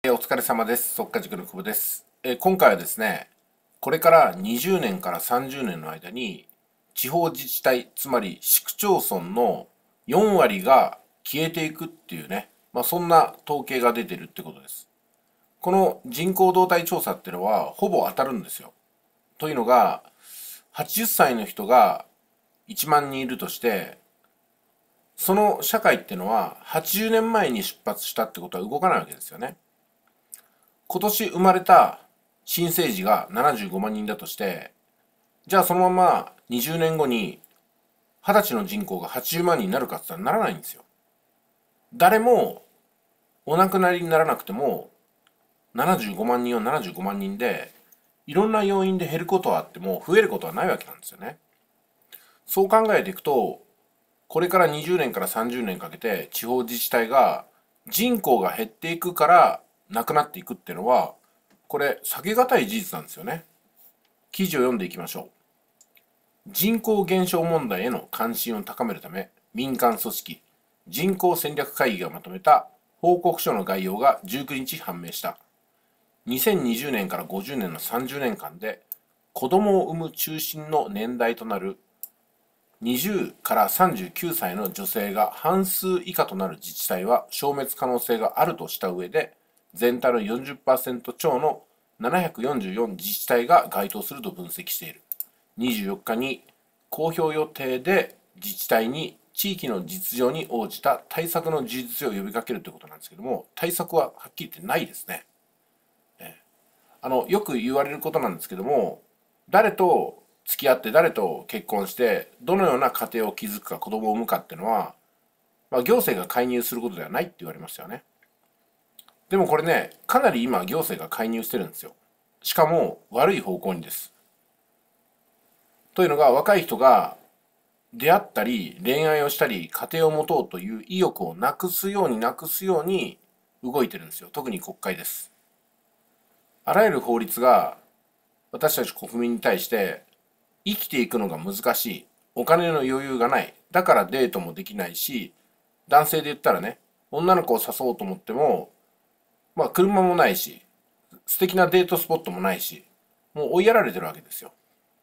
お疲れ様です。速稼塾の久保です。今回はですね、これから20年から30年の間に、地方自治体、つまり市区町村の4割が消えていくっていうね、そんな統計が出てるってことです。この人口動態調査っていうのは、ほぼ当たるんですよ。というのが、80歳の人が1万人いるとして、その社会っていうのは80年前に出発したってことは動かないわけですよね。今年生まれた新生児が75万人だとして、じゃあそのまま20年後に20歳の人口が80万人になるかって言ったらならないんですよ。誰もお亡くなりにならなくても75万人は75万人で、いろんな要因で減ることはあっても増えることはないわけなんですよね。そう考えていくと、これから20年から30年かけて地方自治体が人口が減っていくからなくなっていくっていうのは、これ避けがたい事実なんですよね。記事を読んでいきましょう。人口減少問題への関心を高めるため、民間組織人口戦略会議がまとめた報告書の概要が19日判明した。2020年から50年の30年間で、子供を産む中心の年代となる20から39歳の女性が半数以下となる自治体は消滅可能性があるとした上で、全体の 40% 超の744自治体が該当すると分析している。24日に公表予定で自治体に地域の実情に応じた対策の充実を呼びかけるということなんですけども、対策ははっきり言ってないですね。よく言われることなんですけども、誰と付き合って誰と結婚してどのような家庭を築くか子供を産むかっていうのは、行政が介入することではないって言われますよね。でもこれね、かなり今行政が介入してるんですよ。しかも悪い方向にです。というのが、若い人が出会ったり恋愛をしたり家庭を持とうという意欲をなくすように動いてるんですよ。特に国会です。あらゆる法律が私たち国民に対して生きていくのが難しい、お金の余裕がない、だからデートもできないし、男性で言ったらね、女の子を誘おうと思っても、車もないし、素敵なデートスポットもないし、もう追いやられてるわけですよ。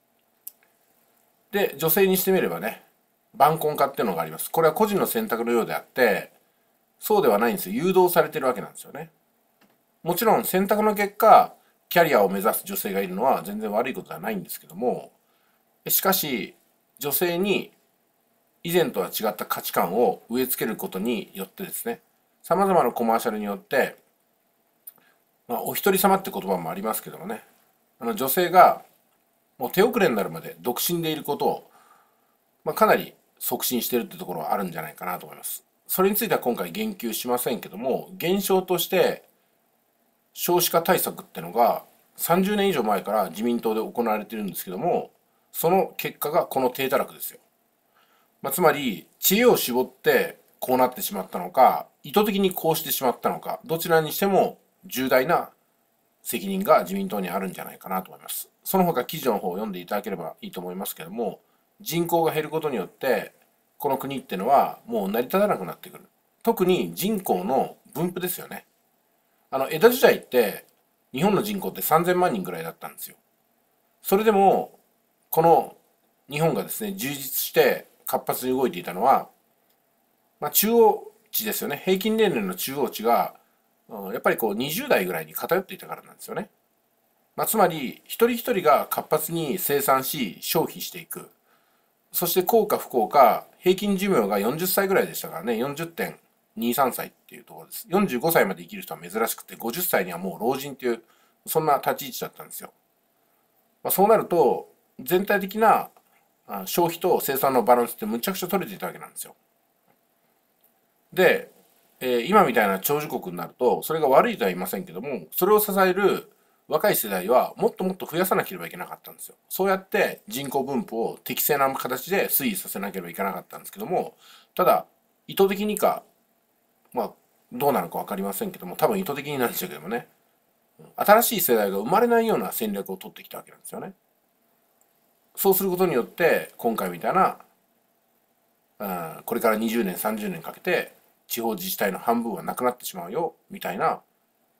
で、女性にしてみればね、晩婚化っていうのがあります。これは個人の選択のようであって、そうではないんですよ。誘導されてるわけなんですよね。もちろん選択の結果、キャリアを目指す女性がいるのは全然悪いことではないんですけども、しかし、女性に以前とは違った価値観を植え付けることによってですね、様々なコマーシャルによって、お一人様って言葉もありますけどもね、女性がもう手遅れになるまで独身でいることを、かなり促進しているってところはあるんじゃないかなと思います。それについては今回言及しませんけども、現象として少子化対策ってのが30年以上前から自民党で行われているんですけども、その結果がこの低たらくですよ。つまり知恵を絞ってこうなってしまったのか、意図的にこうしてしまったのか、どちらにしても重大な責任が自民党にあるんじゃないかなと思います。その他記事の方を読んでいただければいいと思いますけども、人口が減ることによってこの国ってのはもう成り立たなくなってくる。特に人口の分布ですよね。江戸時代って日本の人口って3000万人ぐらいだったんですよ。それでもこの日本がですね、充実して活発に動いていたのは、中央値ですよね。平均年齢の中央値がやっぱりこう20代ぐらいに偏っていたからなんですよね。つまり一人一人が活発に生産し消費していく。そして幸か不幸か平均寿命が40歳ぐらいでしたからね。40.23歳っていうところです。45歳まで生きる人は珍しくて、50歳にはもう老人っていうそんな立ち位置だったんですよ。そうなると全体的な消費と生産のバランスってむちゃくちゃ取れていたわけなんですよ。で、今みたいな長寿国になるとそれが悪いとは言いませんけども、それを支える若い世代はもっともっと増やさなければいけなかったんですよ。そうやって人口分布を適正な形で推移させなければいけなかったんですけども、ただ意図的にか、どうなのか分かりませんけども、多分意図的になんでしょうけどもね、新しい世代が生まれないような戦略を取ってきたわけなんですよね。そうすることによって今回みたいな、これから20年30年かけて地方自治体の半分はなくなってしまうよみたいな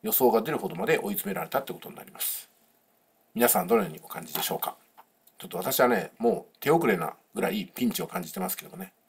予想が出るほどまで追い詰められたってことになります。皆さんどのようにお感じでしょうか。ちょっと私はね、もう手遅れなぐらいピンチを感じてますけどもね。